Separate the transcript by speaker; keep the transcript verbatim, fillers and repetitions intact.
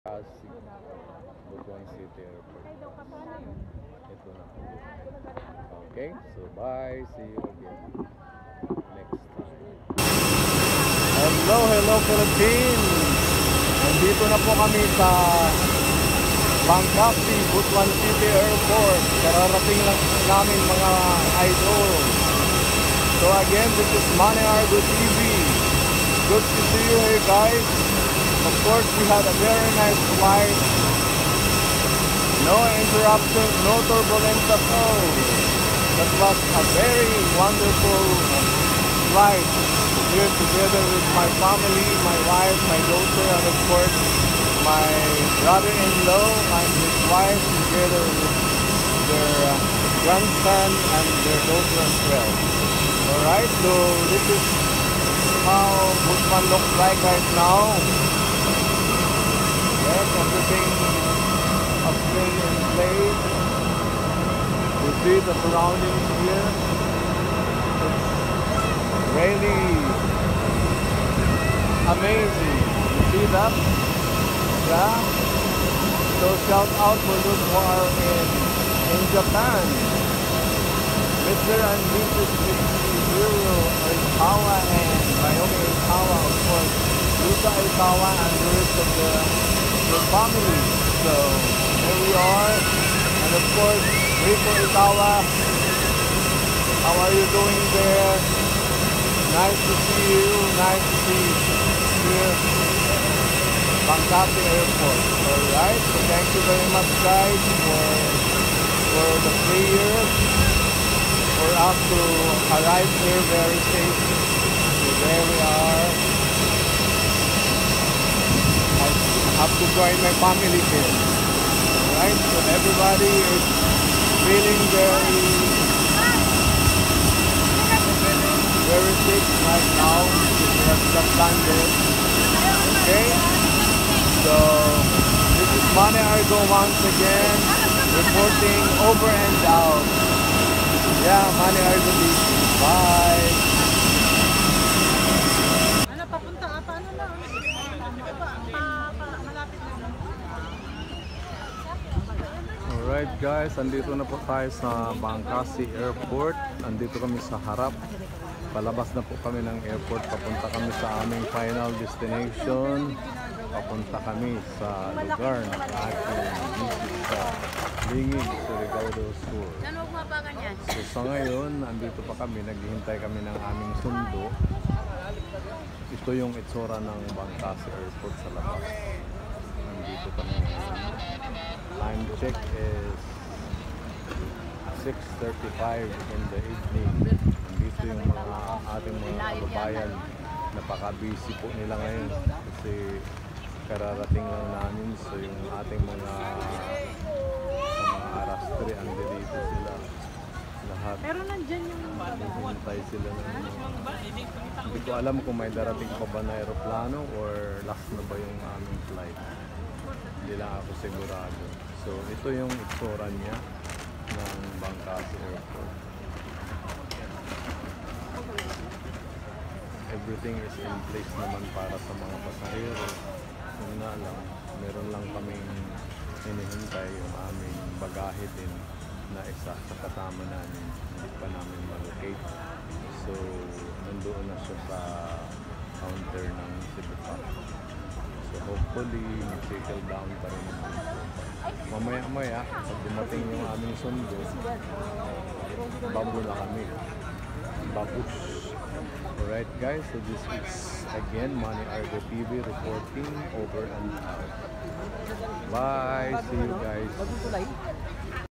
Speaker 1: Bangkasi, Butuan City Airport. Ito na po. Okay, so bye. See you again next time. Hello, hello Philippines! Nandito na po kami sa Bangkasi, Butuan City Airport. Kararating lang namin mga idol. So again, this is Manny Argo T V. Good to see you here, guys. Of course, we had a very nice flight. No interruption, no turbulence at all. That was a very wonderful flight here together with my family, my wife, my daughter, and of course, my brother-in-law and his wife together with their uh, grandson and their daughter as well. Alright, so this is how Butuan looks like right now. Yes, everything is still in place. You see the surroundings here. It's really amazing. You see that? Yeah. So shout out for those who are in in Japan. Mister and Missus Zero Aikawa and Naomi Aikawa, of course. Lisa Aikawa and the rest of the the family. So here we are, and of course Rico Ikawa, how are you doing there? Nice to see you, nice to see you here Bangkasi Airport. Alright, so thank you very much guys for for the prayers for us to arrive here very safe. So there we are. I have to join my family here. Alright, so everybody is feeling very very sick right now because we have just landed. Okay? So this is Manny Argo once again reporting over and out. Yeah, Manny Argo T V. Bye!
Speaker 2: Ano, papunta ka? Paano na?
Speaker 1: Alright guys, andito na po tayo sa Bangkasi Airport. Andito kami sa harap. Palabas na po kami ng airport. Papunta kami sa aming final destination. Papunta kami sa lugar na ating visit sa Lingig, Surigao do Sur. So sa ngayon, andito pa kami. Naghihintay kami ng aming sundo. Ito yung itsura ng Bangkasi Airport sa labas. Nandito kami ngayon. Time check is six thirty-five in the evening. Nandito yung mga ating mga kababayan. Napaka-busy po nila ngayon kasi kararating lang namin. So yung ating mga mga arastre, andito sila lahat.
Speaker 2: Pero nandyan yung
Speaker 1: Hintay sila na hindi ko alam kung may darating pa ba na aeroplano or last na ba yung aming flight. Hindi lang ako sigurado. So ito yung itsura niya ng Bangkasi Airport. Everything is in place naman para sa mga pasahero. Kung na lang, meron lang kaming hinihintay yung aming bagahe din na isa sa kasama namin. Hindi pa namin ma-locate. So nandoon na siya sa counter ng Cebu. So hopefully mag-settle down pa rin naman. Mamaya-maya, pag dumating yung aming sundo, babo na kami. Babush. Alright guys, so this is again Manny Argo T V reporting over and out. Bye! See you guys!